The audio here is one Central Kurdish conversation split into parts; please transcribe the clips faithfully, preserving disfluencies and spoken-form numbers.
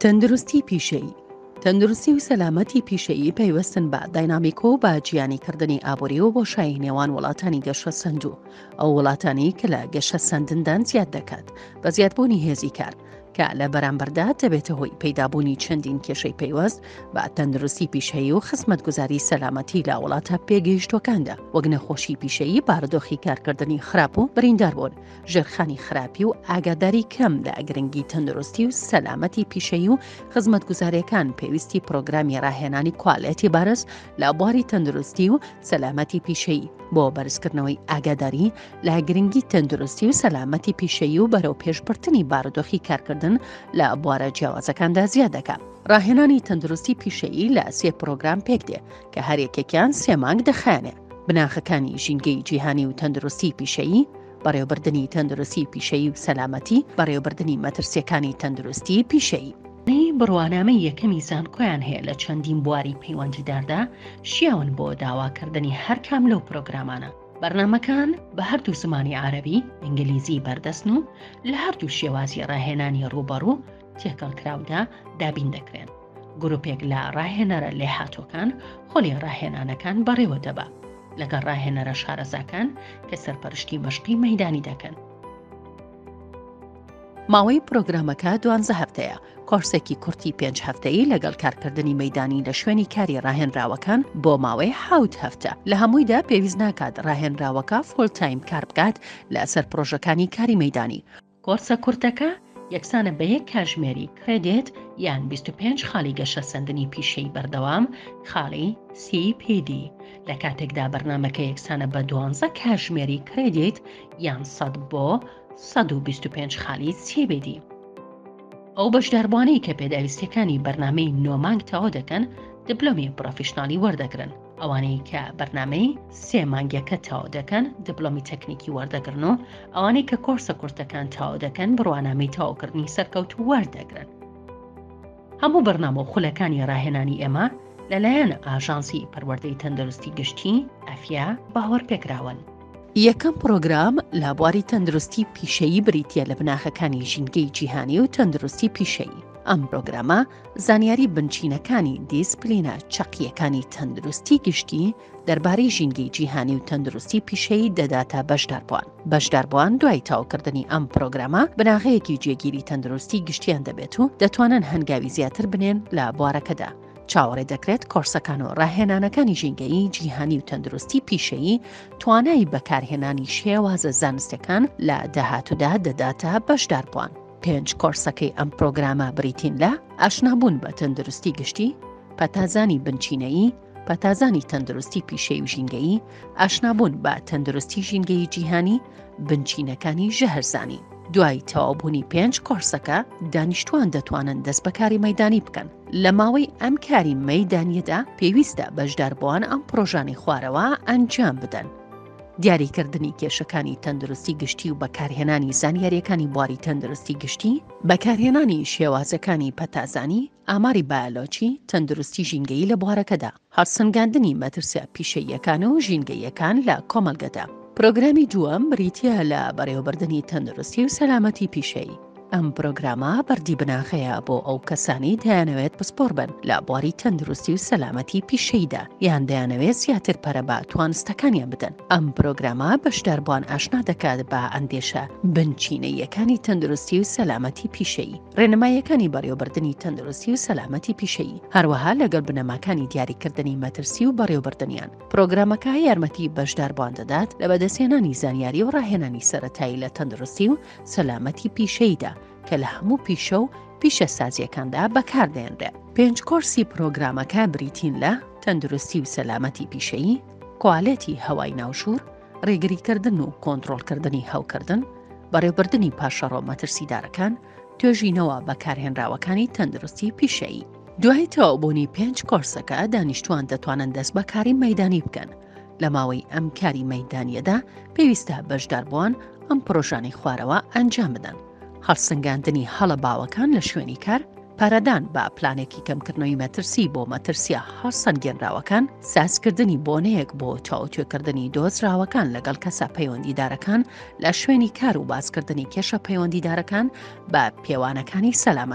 تەندروستی پیشەیی. تەندروستی و سەلامەتی پیشەیی پەیوەستن بە داینامیکۆ و بە گیانیکردنی ئابووری و بۆشایی نێوان وڵاتانی گەشە سەند و ئەو وڵاتانی کە لە گەشە سەندندان زیاد دەکات بە زیادبوونی هێزی کار کە لە بەرامبەردا دەبێتە هۆی پەیدابوونی چەندین کێشەی پەیوەست بە تەندروستی پیشەیی و خزمەتگوزاری سەلامەتی لە وڵاتە پێگەیشتوەکاندا وەک نەخۆشی پیشەیی، بارودۆخی کارکردنی خراپ و برینداربوون، ژێرخانی خراپی و ئاگاداری کەم لە گرنگی تەندروستی و سەلامەتی پیشەیی و خزمەتگوزاریەکان پێویستی پرۆگرامی ڕاهێنانی کوالێتی بارز لە بواری تەندروستی و سەلامەتی پیشەیی بۆ بەرزکردنەوەی ئاگاداری لە گرنگی تەندروستی و سەلامەتی پیشەیی و بەرەو پێشبرتنی بارودۆخی کارکردن لە بوارە جیاوازەکاندا زیاد دەکات. ڕاهێنانی تەندروستی پیشەیی لە سێ پرۆگرام پێک دێ کە هەرێکێکیان سێ مانگ دەخایەنێ: بناخەکانی ژینگەی جیهانی و تەندروستی پیشەیی، بەڕێوەبردنی تەندروستی پیشەیی و سەلامەتی، بەڕێوەبردنی مەترسیەکانی تەندروستی پیشەیی. بڕوانامەی یەکەمی زانکۆیان هەیە لە چەندین بواری پەیوەندیداردا شیاون بۆ داواکردنی هەر کام لەو پرۆگرامانە. بەرنامەکان بە هەردوو زمانی عەرەبی، ئینگلیزی بەردەستن و لە هەردوو شێوازی ڕاهێنانی ڕوبەڕوو تێکەڵکراودا دابین دەکرێن. گروپێک لە ڕاهێنەرە لێهاتووەکان خۆلی ڕاهێنانەکان بەڕێوە دەبا لەگەڵ ڕاهێنەرە شارەزاکان کە سەرپەرشتی مەشقی مەیدانی دەکەن. ماوەی پرۆگرامەکە دوانزە هەفتەیە، کۆرسێکی کورتی پێنج هەفتەیی لەگەڵ کارکردنی مەیدانی لە شوێنی کاری ڕاهێنراوەکان بۆ ماوەی حەوت هەفتە. لە هەموویدا پێویست ناکات ڕاهێنراوەکە فۆڵ تایم کار بکات لە سەر پرۆژەکانی کاری مەیدانی. کۆرسە کورتەکە یەکسانە بە یەک کاژمێری کرێدیت یان بیست و پێنج خاڵی گەشە سەندنی پیشەیی بەردەوام، خاڵی سی پی دی. لە کاتێکدا بەرنامەکە یەکسانە بە دوانزە کاژمێری کرێدیت یان سەد بۆ سەد و بیست و پێنج خاڵی سی پی دی. ئەو بەشداربوانەی کە پێداویستیەکانی بەرنامەی نۆمانگ تەواو دەکەن دیپلۆمی پرۆفیشنالی وەردەگرن. ئەوانەی کە بەرنامەی سێ مانگەکە تەواو دەکەن دیپلۆمی تەکنیکی وەردەگرن و ئەوانەی کە کۆرسە کورتەکان تەواو دەکەن بڕوانامەی تەواوکردنی سەرکەوت وەردەگرن. هەموو بەرنامە و خولەکانی ڕاهێنانی ئێمە لەلایەن ئاژانسی پەروەردەی تەندروستی گشتی ئەفیا باوەڕ پێکراون. یەکەم پرۆگرام لە بواری تەندروستی پیشەیی بریتیە لە بناخەکانی ژینگەی جیهانی و تەندروستی پیشەیی. ئەم پرۆگرامە زانیاری بنچینەکانی دیسپلینە چەقیەکانی تەندروستی گشتی دەربارەی ژینگەی جیهانی و تەندروستی پیشەیی دەداتە بەشداربووان. بەشداربووان دوای تاوکردنی ئەم پرۆگرامە بناغەیەکی جێگیری تەندروستی گشتیان دەبێت و دەتوانن هەنگاوی زیاتر بنێن لە بوارەکەدا. چاوەڕێ دەکرێت کۆرسەکان و ڕاهێنانەکانی ژینگەی جیهانی و تەندروستی پیشەیی توانای بەکارهێنانی شێوازە زانستیەکان لە داهاتوودا دەداتە بەشداربووان. پێنج کۆرسەکەی ئەم پرۆگرامە بریتین لە ئاشنابوون بە تەندروستی گشتی، پەتازانی بنچینەیی، پەتازانی تەندروستی پیشەیی و ژینگەیی، ئاشنابوون بە تەندروستی ژینگەی جیهانی، بنچینەکانی ژەهرزانی. دوای تەواوبوونی پێنج کۆرسەکە دانیشتوان دەتوانن دەست بەکاری مەیدانی بکەن. لە ماوەی ئەم کاری مەیدانیەدا پێویستە بەشداربووان ئەم پرۆژانی خوارەوە ئەنجام بدەن. دیاریکردنی کێشەکانی تەندروستی گشتی و بەکارهێنانی زانیاریەکانی بواری تەندروستی گشتی، بەکارهێنانی شێوازەکانی پەتازانی، ئاماری بایۆلۆجی، تەندروستی ژینگەیی لە بوارەکەدا، هەڵسەنگاندنی مەترسیە پیشەییەکان و ژینگەییەکان لە کۆمەلگەدا. پرۆگرامی دووەم بریتیە لە بەڕێوەبردنی تەندروستی و سەلامەتی پیشەیی. ئەم پرۆگرامە بەردی بناخەیە بۆ ئەو کەسانی دەیانەوێت پسپۆر بن لە بواری تەندروستی و سەلامەتی پیشەییدا یان دەیانەوێت زیاتر پەرە بە توانستەکانیان بدەن. ئەم پرۆگرامە بەشداربووان ئاشنا دەکات بە ئەندێشە بنچینەیەکانی تەندروستی و سەلامەتی پیشەیی، ڕێنماییەکانی بەڕێوەبردنی تەندروستی و سەلامەتی پیشەیی، هەروەها لەگەڵ بنەماکانی دیاریکردنی مەترسی و بەڕێوەبردنیان. پرۆگرامەکە یارمەتی بەشداربووان دەدات لە بەدەستهێنانی زانیاری و ڕاهێنانی سەرەتایی لە تەندروستی و سەلامەتی پیشەییدا کە لە هەموو پیشە و پیشە سازیەکاندا بەکاردێنرێت. پێنج کۆرسی پرۆگرامەکە بریتین لە تەندروستی و سەلامەتی پیشەیی، کوالێتی هەوای ناوژوور، ڕێگریکردن و کۆنتڕۆڵکردنی هەوکردن، بەڕێوەبردنی پاشەڕۆ مەترسیدارەکان، توێژینەوە بەکارهێنراوەکانی تەندروستی پیشەیی. دوای تەواوبوونی پێنج کۆرسەکە دانیشتوان دەتوانن دەست بەکاری مەیدانی بکەن. لە ماوەی ئەم کاری مەیدانیەدا پێویستە بەشداربووان ئەم پرۆژانی خوارەوە ئەنجام بدەن. هەڵسەنگاندنی هەڵە باوەکان لە شوێنی کار، پارەدان بە پلانێکی کەمکردنەوەی مەترسی بۆ مەترسیە هەڵسەنگێنراوەکان، سازکردنی بۆنەیەک بۆ چاوتێکردنی دۆزراوەکان لەگەڵ کەسە پەیوەندیدارەکان لە شوێنی کار و بازکردنی کێشە پەیوەندیدارەکان بە پێوانەکانی سەلامەتی.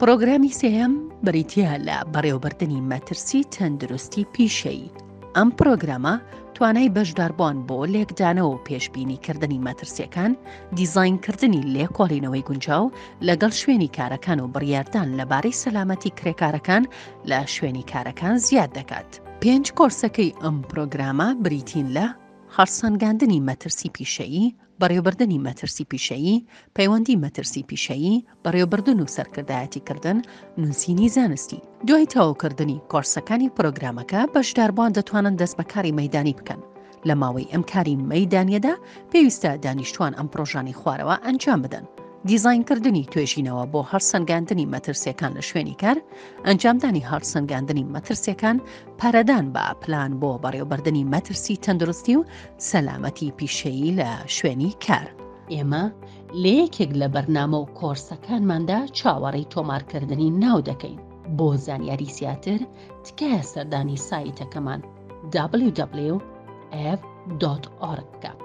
پرۆگرامی سێهەم بریتیە لە بەڕێوەبردننی مەترسی تەندروستی پیشەیی. ئەم پرۆگرامە توانای بەشداربووان بۆ لێکدانەوە و پێشبینیکردنی مەترسیەکان، دیزاینکردنی لێکۆڵینەوەی گونجاو لەگەڵ شوێنی کارەکان و بڕیاردان لەبارەی سەلامەتی کرێکارەکان لە شوێنی کارەکان زیاد دەکات. پێنج کۆرسەکەی ئەم پرۆگرامە بریتین لە هەڵسەنگاندنی مەترسی پیشەیی، بەڕێوەبردننی مەترسی پیشەیی، پەیوەندی مەترسی پیشەیی، بەڕێوەبردن و سەرکردایەتیکردن، نووسینی زانستی. دوای تەواوکردنی کۆرسەکانی پرۆگرامەکە بەشداربووان دەتوانن دەست بەکاری مەیدانی بکەن. لە ماوەی ئەم کاری مەیدانیەدا پێویستە دانیشتوان ئەم پرۆژانی خوارەوە ئەنجام بدەن. دیزاینکردنی توێژینەوە بۆ هەڵسەنگاندنی مەترسیەکان لە شوێنی کار، ئەنجامدانی هەڵسەنگاندنی مەترسیەکان، پارەدان بە پلان بۆ بەڕێوەبردننی مەترسی تەندروستی و سەلامەتی پیشەیی لە شوێنی کار. ئێمە لە یەکێک لە بەرنامە و کۆرسەکانماندا چاوەڕێی تۆمارکردنی ناو دەکەین. بۆ زانیاری زیاتر تکایە سەردانی سایتەکەمان دبلیو دبلیو دبلیو ئەف دۆت ئۆرگ بکە.